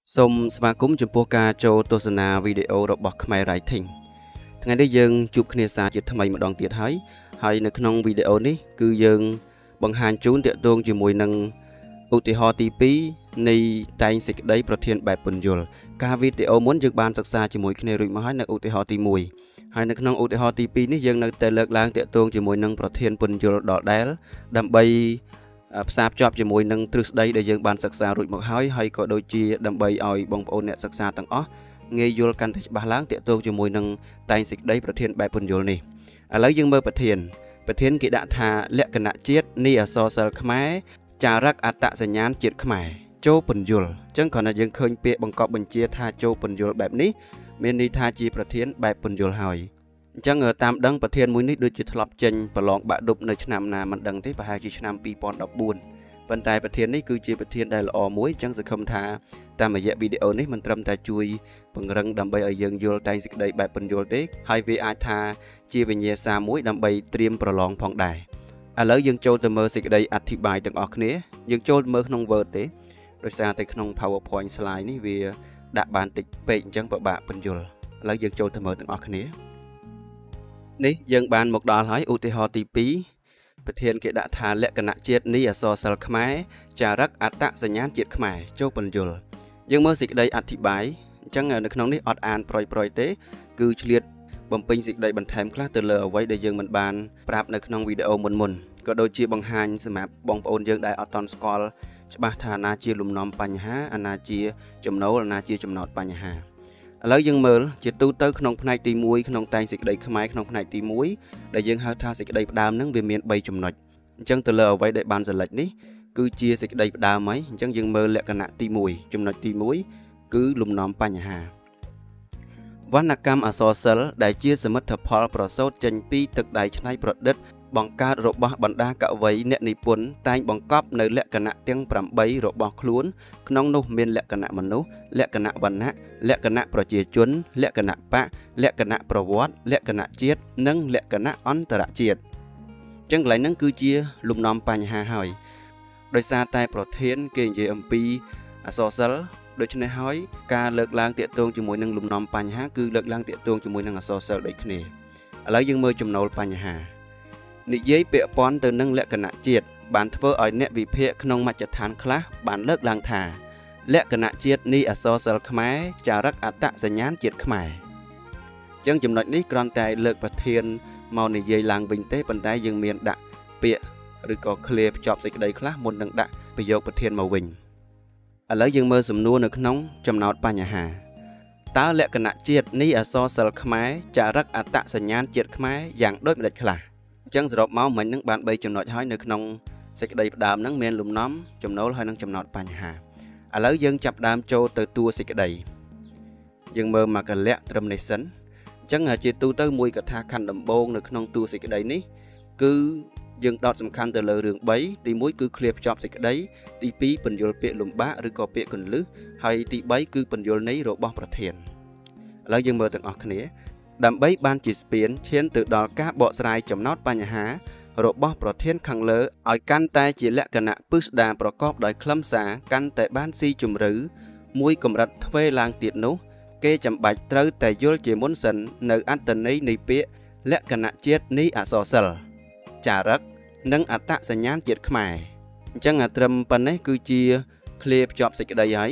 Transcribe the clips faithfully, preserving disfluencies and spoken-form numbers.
សូមស្វាគមន៍ចំពោះការចូលទស្សនាវីដេអូរបស់ Khmer Writing ថ្ងៃនេះយើងជួបគ្នាសារជាថ្មីម្ដងទៀតហើយហើយនៅក្នុងវីដេអូនេះគឺយើងបង្ហាញជូនទាក់ទងជាមួយនឹងឧទាហរណ៍ទីពីរនៃតែងសេចក្តីប្រធានបែបពន្យល់ការវីដេអូមុនយើងបានសិក្សាជាមួយគ្នារួចមកហើយនៅឧទាហរណ៍ទីមួយហើយនៅក្នុងឧទាហរណ៍ទីពីរនេះយើងនៅតែលើកឡើងទាក់ទងជាមួយនឹងប្រធានពន្យល់ដដែលដើម្បីផ្សារភ្ជាប់ជាមួយនឹងទ្រឹស្ដីដែលយើងបានសិក្សារួចមកហើយហើយក៏ដូចជាដើម្បីឲ្យបងប្អូនអ្នកសិក្សាទាំងអស់ងាយយល់កាន់តែច្បាស់ឡើងទាក់ទងជាមួយនឹងតែងសេចក្តីប្រធានបែបពន្យល់នេះឥឡូវយើងមើលប្រធានប្រធានគេដាក់ថាលក្ខណៈជាតិនៃអក្សរសិល្ប៍ខ្មែរចារឹកអត្តសញ្ញាណជាតិខ្មែរចូលពន្យល់អញ្ចឹងគ្រាន់តែយើងឃើញពាក្យបង្កប់បញ្ជាថាចូលពន្យល់បែបនេះមានន័យថាជាប្រធានបែបពន្យល់ហើយអញ្ចឹងតាមដឹងប្រធានមួយនេះដូចជាធ្លាប់ចេញប្រឡងបាក់ឌុបនៅឆ្នាំណាមិនដឹងទេប្រហែលជាឆ្នាំពីរពាន់ដប់បួនប៉ុន្តែប្រធាននេះគឺជាប្រធានដែលល្អមួយអញ្ចឹងសង្ឃឹមថាតាមរយៈវីដេអូនេះមិនត្រឹមតែជួយពង្រឹងដើម្បីឲ្យយើងយល់តែងសេចក្តីបែបពន្យល់ទេហើយវាអាចថាជាវិញ្ញាសាមួយដើម្បីត្រៀមប្រឡងផងដែរឥឡូវយើងចូលទៅមើលសេចក្តីអធិប្បាយទាំងអស់គ្នាយើងចូលមើលក្នុង Word ទេដោយសារតែក្នុង PowerPoint slide នេះវាដាក់បានតិចពេកអញ្ចឹងពិបាកពន្យល់ឥឡូវយើងចូលទៅមើលទាំងអស់គ្នានេះយើងបានមកដល់ហើយឧទាហរណ៍ទីពីរប្រធានគេដាក់ថាលក្ខណៈជាតិនៃអក្សរសិល្ប៍ខ្មែរចារឹកអត្តសញ្ញាណជាតិខ្មែរចូលពន្យល់យើងមើលសេចក្តីអធិប្បាយអញ្ចឹងនៅក្នុងនេះអត់អានប្រយប្រយទេគឺឆ្លៀតបំពេញសេចក្តីបន្ថែមខ្លះទៅលើអ្វីដែលយើងមិនបានប្រាប់នៅក្នុងវីដេអូមុនមុនក៏ដូចជាបង្ហាញសម្រាប់បងប្អូនយើងដែលអត់ទាន់ស្គាល់ច្បាស់ថាអាណាជាលំនាំបញ្ហាអាណាជាចំណូលអាណាជាចំណោទបញ្ហាឥឡូវយើងមើលជាទូទៅក្នុងផ្នែកទីមួយក្នុងតែងសេចក្តីខ្មែរក្នុងផ្នែកទីមួយដែលយើងហៅថាសេចក្តីផ្ដើមហ្នឹងវាមានបីចំណុចអញ្ចឹងទៅលើអ្វីដែលបានសលេចនេះគឺជាសេចក្តីផ្ដើមហើយអញ្ចឹងយើងមើលលក្ខណៈទីមួយចំណុចទីមួយគឺលំនាំបញ្ហាវណ្ណកម្មអក្សរសិល្ប៍ដែលជាសមិទ្ធផលប្រសូតចេញពីទឹកដៃច្នៃប្រឌិតបង្កើតរបស់បណ្ដាកវីអ្នកនិពន្ធតែងបង្កប់នៅលក្ខណៈទាំងប្រាំបីរបស់ខ្លួនក្នុងនោះមានលក្ខណៈមនុស្សលក្ខណៈវណ្ណៈលក្ខណៈប្រជាជនលក្ខណៈបកលក្ខណៈប្រវត្តិលក្ខណៈជាតិនិងលក្ខណៈអន្តរជាតិអញ្ចឹងកន្លែងហ្នឹងគឺជាលំនាំបញ្ហាហើយដោយសារតែប្រធានគេនិយាយអំពីអក្សរសិល្ប៍ដូច្នេះហើយការលើកឡើងទាក់ទងជាមួយនឹងលំនាំបញ្ហាគឺលើកឡើងទាក់ទងជាមួយនឹងអក្សរសិល្ប៍ដូចគ្នាឥឡូវយើងមើលចំណូលបញ្ហានិយាយពាក់ព័ន្ធទៅនឹងលក្ខណៈជាតិបានធ្វើឲ្យអ្នកវិភាគក្នុងមជ្ឈដ្ឋានខ្លះបានលើកឡើងថាលក្ខណៈជាតិនៃអក្សរសិល្ប៍ខ្មែរចារឹកអត្តសញ្ញាណជាតិខ្មែរអញ្ចឹងចំណុចនេះគ្រាន់តែលើកប្រធានមកនិយាយឡើងវិញទេប៉ុន្តែយើងមានដាក់ពាក្យឬក៏ឃ្លាភ្ជាប់សេចក្តីខ្លះមុននឹងដាក់ប្រយោគប្រធានមកវិញឥឡូវយើងមើលសំណួរនៅក្នុងចំណោទបញ្ហាតើលក្ខណៈជាតិនៃអក្សរសិល្ប៍ខ្មែរចារឹកអត្តសញ្ញាណជាតិខ្មែរយ៉ាងដូចម្តេចខ្លះអញ្ចឹងសរុបមកមិញនឹងបានបីចំណុចហើយនៅក្នុងសេចក្តីផ្ដើមហ្នឹងមានលំនាំចំណូលហើយនិងចំណោទបញ្ហាឥឡូវយើងចាប់ដើមចូលទៅតួសេចក្តីយើងមើលមកលក្ខត្រឹមនេះសិនអញ្ចឹងជាទូទៅមួយកថាខណ្ឌដំបូងនៅក្នុងតួសេចក្តីនេះគឺយើងដោតសំខាន់ទៅលើរឿងបីទីមួយគឺឃ្លាភ្ជាប់សេចក្តីទីពីរពន្យល់ពាក្យលំបាកឬក៏ពាក្យកន្លឹះហើយទីបីគឺពន្យល់ន័យរបស់ប្រធានឥឡូវយើងមើលទាំងអស់គ្នាដើម្បីបានជាស្ពានឈានទៅដល់ការបកស្រាយចំណោទបញ្ហារបស់ប្រធានខាងលើឲ្យកាន់តែជាលក្ខណៈពិស្ដារប្រកបដោយខ្លឹមសារកាន់តែបានស៊ីជម្រៅមួយកម្រិតទ្វេឡើងទៀតនោះគេចាំបាច់ត្រូវតែយល់ជាមុនសិននៅអត្ថន័យនៃពាក្យលក្ខណៈជាតិនៃអក្សរសិល្ប៍ចារឹកនិងអត្តសញ្ញាណជាតិខ្មែរអញ្ចឹងអាត្រឹមប៉ុណ្ណេះគឺជាឃ្លាភ្ជាប់សេចក្តីហើយ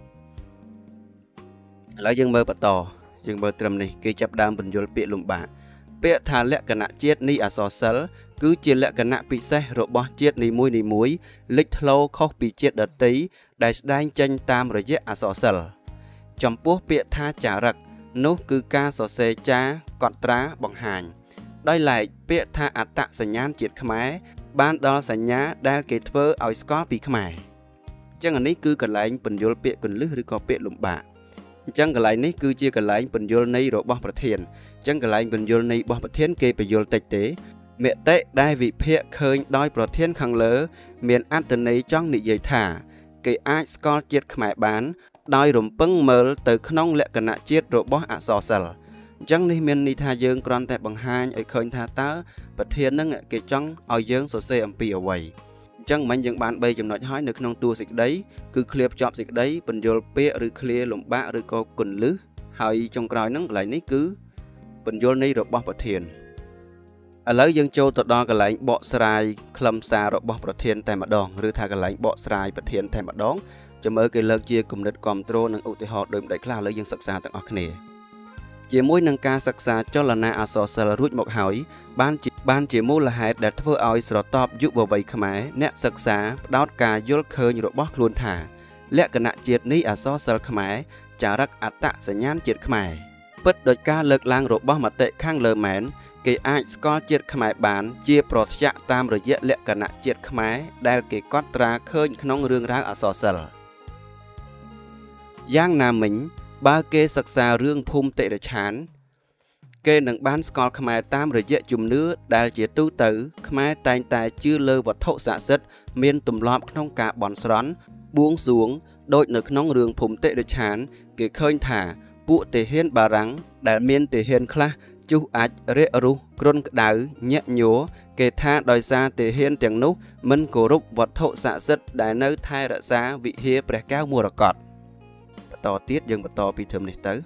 ឥឡូវយើងមើលបន្តយើងមើលត្រឹមនេះគេចាប់ដើមពន្យល់ពាក្យលំបាកពាក្យថាលក្ខណៈជាតិនៃអក្សរសិល្ប៍គឺជាលក្ខណៈពិសេសរបស់ជាតិនីមួយៗលេចធ្លោខុសពីជាតិដទៃដែលស្ដែងចេញតាមរយៈអក្សរសិល្ប៍ចំពោះពាក្យថាចារឹកនោះគឺការសរសេរចារកត់ត្រាបង្ហាញដោយឡែកពាក្យថាអត្តសញ្ញាណជាតិខ្មែរបានដល់សញ្ញាដែលគេធ្វើឲ្យស្គាល់ពីខ្មែរអញ្ចឹងអានេះគឺកន្លែងពន្យល់ពាក្យកន្លឹះឬក៏ពាក្យលំបាកអញ្ចឹងកន្លែងនេះគឺជាកន្លែងពន្យល់ន័យរបស់ប្រធានអញ្ចឹងកន្លែងពន្យល់ន័យរបស់ប្រធានគេពន្យល់តិចទេមតិដែលវិភាគឃើញដោយប្រធានខាងលើមានអត្ថន័យចង់និយាយថាគេអាចស្គាល់ជាតិខ្មែរបានដោយរំពឹងមើលទៅក្នុងលក្ខណៈជាតិរបស់អក្សរសិល្ប៍អញ្ចឹងនេះមានន័យថាយើងគ្រាន់តែបង្ហាញឲ្យឃើញថាតើប្រធាននឹងគេចង់ឲ្យយើងសរសេរអំពីអ្វី chẳng mình dân bạn bây chấm nói hỏi được nông tua dịch đấy cứ clear chop dịch đấy bình dồn pe rồi clear lồng bạ rồi có quần lứ hỏi trong cõi nắng lại ní cứ bình dồn ní rồi bọc bật thiền ở lấy dân châu tọt đo cái lãnh bọ sài khâm xa rồi bọc bật thiền tại mặt đòn rồi thà cái lãnh bọ sài bật thiền tại mặt đón cho mới cái lợt chia cùng đợt control nâng ưu tiên họ đợi đại là lấy dân sắc xa tận ở này chỉ mỗi nâng ca sắc xa cho là na aso sờ rút một hỏi ban chỉ ban chỉ mua là hai để thưa oi sờ top giúp vào vậy khmái nè sắc xa đót ca vô khơi như bóc luôn thả lẽ cái nạn triệt ní aso sờ khmái trả rắc ạt tạ sẽ nhán triệt khmái bất đôi ca lợt lang rồi bóc mặt tệ khang lờ mén cái ai score triệt khmái bán chia pro chạ tam rồi dễ lẽ cái nạn triệt khmái đây cái cốt ra khơi nông rương ra aso sờ giang nam mình ba kê sắc xa rương phum tệ để chán kê nâng bán score khmái tam rồi dễ chùm nước đại chỉ tu tử khmái tay tay chưa lơ vật thổ xạ sất miên tùm lọp trong cả bọn són buông xuống đôi nực nông rương phum tệ để chán kê khơi thả bụ tề hiên bà rắn đại miên tề hiên khla chú ách rễ ru krôn đảo nhẹ nhúa kê tha đòi xa tề hiên tiếng nút mình cổ rục vật thổ xạ sất đại nơi thai rạ xa vị hia bè cao mùa cọtต่อtiết dân vàต่อbị thơm này tới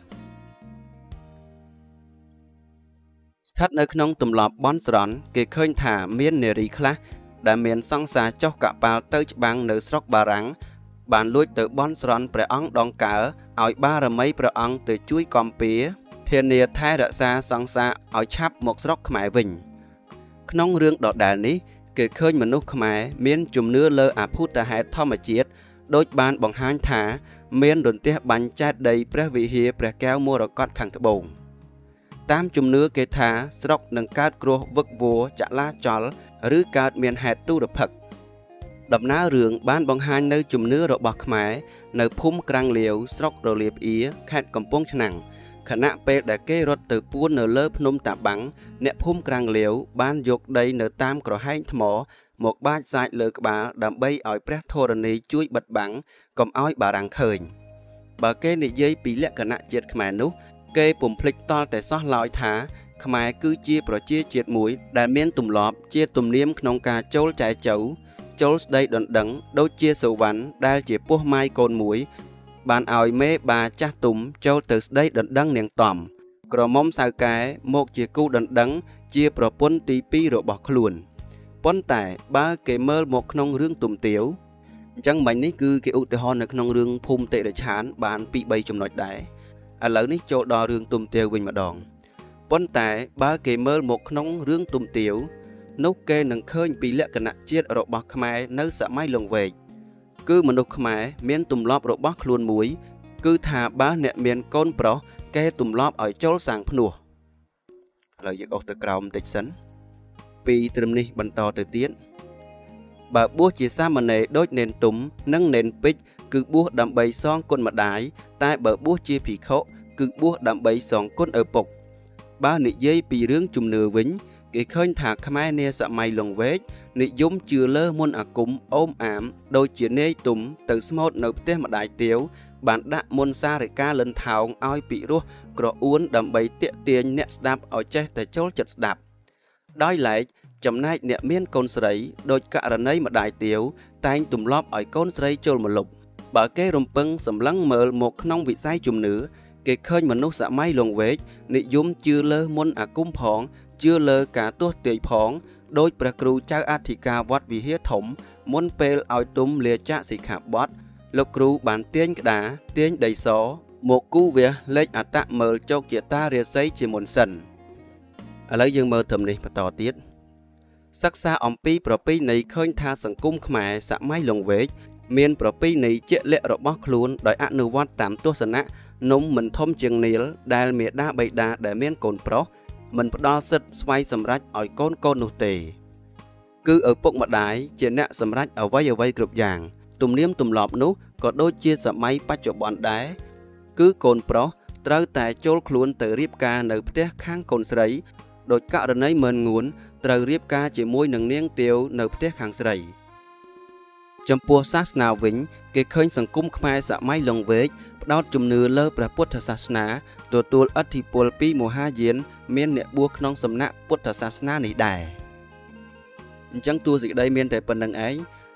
thắt nơi nông tùm lọp bón sòn kê khơi thả miên nề rì khla đã miên song xa cho cả bao tới bằng nơi sọc bà rắn bàn lùi từ bón sòn bè ong đong cả ỏi ba rồi mấy bè ong từ chuối com pía thiên nia thay đã xa song xa ỏi chắp một sọc khmải vinh nông rương đọt đà ní kê khơi mà nút khmải miên chùm nưa lơ à phút ta hai thom mà chiết đôi bàn bằng hai thả miên đồn tiếc bánh chát đầy pre vị hia pre kéo mua rồi cọt khẳng thợ bồn tam chùm nứa kê thả sọc nâng cát cua vực vua chả la chó rứ cát miên hạt tu đập phật đập ná rường bán bằng hai nơi chùm nứa rồi bọc khmái nơi phum krang liều sọc rồi liệp ía khát cầm pông nặng khả nạ pê đã kê rốt từ buôn nở lớp nôm tạp bắn nẹ phum krang liều bán dục đầy nở tam cỏ hai thmỏ một ba dại lơ bà đầm bay ở pre thô rani chuối bật bắn cầm oi bà đang khơi bà kê này dây bị lẹ cả nạn chết khmai nút kê bùm phịch to tại xót lòi thả khmai cứ chia pro chia chết mũi đại miên tùm lọp chia tùm niêm nông ca châu trái chấu châu đây đần đắng đâu chia sầu vắn đai chỉ buông mai côn mũi bàn oi mê bà cha tùm châu từ đây đần đắng niềng tòm cỏ mông sao cái một chia cu đần đắng chia pro pun tí pi rồi bọc luồn pon tại ba kê mơ một nông rương tùm tiếu chẳng mình ní cứ cái ưu tiên hòn ở trong rừng phum tệ để chán bán bị bay trong nội đại à lỡ ní chỗ đo rừng tùm tiêu bình mà đòn pon tại ba kê mơ một nông rương tùm tiếu nấu kê nâng khơi bị lẹ cả nạn chết ở bọc khmai nơi sợ mai lồng về cứ mà nấu khmai miên tùm lọp rồi bóc luôn muối cứ thả ba nẹt miên con pro kê tùm lọp ở chỗ sàng phun lời dịch ốc từ cào tịch sấn vì từ này bận to từ tiến bà búa chỉ xa mà nề đôi nền túm nâng nền pích cứ búa đầm bầy son con mặt đái tại bờ búa chia phì khổ cứ búa đầm bầy son con ở bọc ba nị dây bị rướng chùm nửa vĩnh cái khơi thả khmai nè sợ mày lồng vết nị giống chưa lơ muôn à cúng ôm ảm đôi chuyện nê túm từ smart nộp tên mặt đại tiếu bạn đã muôn xa rồi ca lần thảo oi bị rua cọ uốn đầm bầy tiện tiền nẹt đạp ở che tại chỗ chật đạp đói lại chấm nay nẹt miên con sấy đôi cả lần ấy mà đại tiếu tay tùm lóp ở con sấy trôi một lục bà kê rồng pưng sầm lắng mờ một nông vị sai chùm nữa cái khơi mà nốt sợ may lồng vết nị giống chưa lơ muôn à cung phỏng chưa lơ cả tuốt tươi phỏng đôi bạc cừu cha Attica vót vì hiết thủng muôn pel ao túm lìa cha xì khạp bót lục cừu bán tiên đá tiên đầy xó một cú việc lấy à tạ mờ cho kia ta rìa giấy chỉ muốn sần à lấy dương mơ thầm này mà tỏ tiết sắc xa ông pi pro pi này khơi tha sẵn cung khmai sợ may lồng vết miền pro pi này chết lệ rồi bóc luôn đòi ăn nụ vót tám tua sần á nông mình thôm chừng níl đài miệt đa bầy đa để miền cồn pro mình đo sứt xoay sầm rách ở con con nụ tề cứ ở bụng mặt đái trên nạ sầm rách ở vây ở vây group giàng tùm niêm tùm lọp nú có đôi chia sầm máy bắt cho bọn đái cứ cồn pro trao tại chỗ luôn từ riệp ca nở té khang cồn sấy đôi cạo đợt ấy mình nguồn trao riệp ca chỉ môi nâng nieng tiêu nở té khang sấy trong pua sát nào vĩnh cái khơi sừng cung khai sợ máy lồng vế đau chùm nửa lơ bả puất thà sát náตัวตัวอัฐิปลปีโมหะเย็นเมียนเนี่ยบวกน้องสำนักพุทธศาสนาในได้จังตัวสิ่งใดเมียนแต่ปนดังไอ้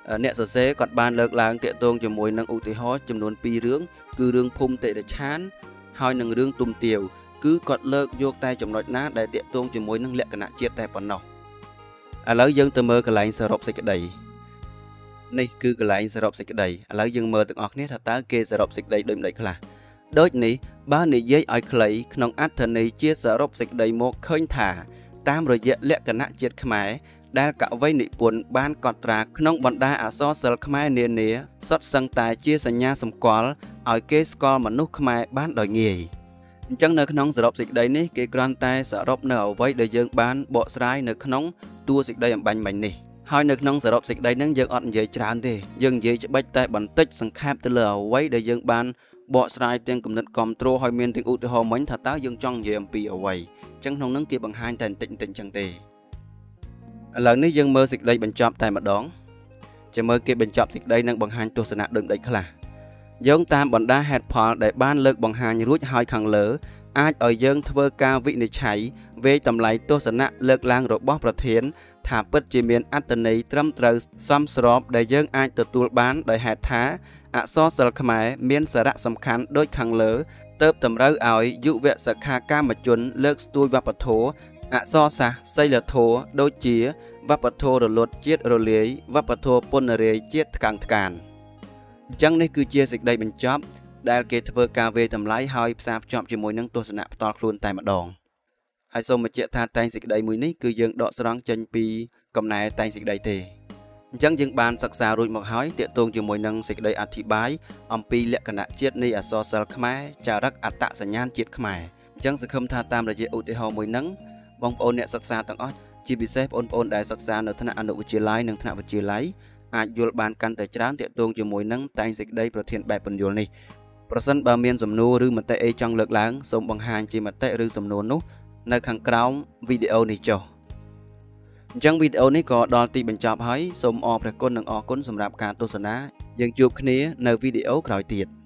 អ្នកសរសេរគាត់បានលើកឡើងទាក់ទងជាមួយនឹងឧទាហរណ៍ចំនួនពីររឿងគឺរឿងភូមិតិរិឆានហើយនឹងរឿងទុំទាវគឺគាត់លើកយកតែចំណុចណាដែលទាក់ទងជាមួយនឹងលក្ខណៈជាតិតែប៉ុណ្ណោះឥឡូវយើងទៅមើលកន្លែងសរុបសេចក្តីនេះគឺកន្លែងសរុបសេចក្តីឥឡូវយើងមើលទាំងអស់គ្នាថាតើគេសរុបសេចក្តីដូចម្តេចខ្លះដូចនេះបើនិយាយឲ្យខ្លីក្នុងអត្ថន័យជាសរុបសេចក្តីមកឃើញថាតាមរយៈលក្ខណៈជាតិខ្មែរដែលកវីនិពន្ធបានកត់ត្រាក្នុងបណ្ដាអក្សរសិល្ប៍ខ្មែរនានាសុទ្ធសឹងតែជាសញ្ញាសម្គាល់ឲ្យគេស្គាល់មនុស្សខ្មែរបានដោយងាយអញ្ចឹងនៅក្នុងសរុបសេចក្តីនេះគេគ្រាន់តែសរុបនៅអ្វីដែលយើងបានបកស្រាយនៅក្នុងតួសេចក្តីអំបញ្ញមិញនេះហើយនៅក្នុងសរុបសេចក្តីហ្នឹងយើងអត់និយាយច្រើនទេយើងនិយាយច្បិចតែបន្តិចសង្ខេបទៅលើអ្វីដែលយើងបានបកស្រាយទាំងគំនិតគាំទ្រហើយមានទាំងឧទាហរណ៍មិញថាតើយើងចង់និយាយអំពីអ្វីអញ្ចឹងក្នុងហ្នឹងគេបង្ហាញតែបន្តិចបន្តិចអញ្ចឹងទេឥឡូវនេះយើងមើលសេចក្តីបញ្ចប់តែម្ដងចាំមើលគេបញ្ចប់សេចក្តីនិងបង្ហាញទស្សនៈដូចម្តេចខ្លះយោងតាមបណ្ដាហេតុផលដែលបានលើកបង្ហាញរួចហើយខាងលើអាចឲ្យយើងធ្វើការវិនិច្ឆ័យវេតម្លៃទស្សនៈលើកឡើងរបស់ប្រធានថាពិតជាមានអត្ថន័យត្រឹមត្រូវសមស្របដែលយើងអាចទទួលបានដោយហេតុថាអក្សរសិល្ប៍ខ្មែរមានសារៈសំខាន់ដូចខាងលើទើបតម្រូវឲ្យយុវសិក្ខាកាមជនលើកស្ទួយវប្បធម៌អក្សរសាស្ត្រសីលធម៌ដូចជាវប្បធម៌រលត់ជាតិរលាយវប្បធម៌ពន្ធរាយជាតិថ្កាំងថ្កានអញ្ចឹងនេះគឺជាសេចក្តីបញ្ចប់ដែលគេធ្វើការវេតម្លៃហើយផ្សារភ្ជាប់ជាមួយនឹងទស្សនៈផ្ទាល់ខ្លួនតែម្ដងហើយសូមបញ្ជាក់ថាតែងសេចក្តីមួយនេះគឺយើងដកស្រង់ចេញពីកំណែតែងសេចក្តីទេអញ្ចឹងយើងបានសិក្សារួចមកហើយទាក់ទងជាមួយនឹងសេចក្តីអធិប្បាយអំពីលក្ខណៈជាតិនៃអក្សរសិល្ប៍ខ្មែរចារឹកអត្តសញ្ញាណជាតិខ្មែរអញ្ចឹងសង្ឃឹមថាតាមរយៈឧទាហរណ៍មួយហ្នឹងបងប្អូនអ្នកសិក្សាទាំងអស់ជាពិសេសបងប្អូនដែលសិក្សានៅថ្នាក់អនុវិទ្យាល័យនិងថ្នាក់វិទ្យាល័យអាចយល់បានកាន់តែច្រើនទាក់ទងជាមួយនឹងតែងសេចក្តីប្រធានបែបពន្យល់នេះប្រសិនបើមានសំណួរឬមតិអីចង់លើកឡើងសូមបង្ហាញជាមតិឬសំណួរនោះនៅខាងក្រោមវីដេអូនេះចុះអញ្ចឹងវីដេអូនេះក៏ដល់ទីបញ្ចប់ហើយសូមអរព្រះគុណនិងអរគុណសម្រាប់ការទស្សនាយើងជួបគ្នានៅវីដេអូក្រោយទៀត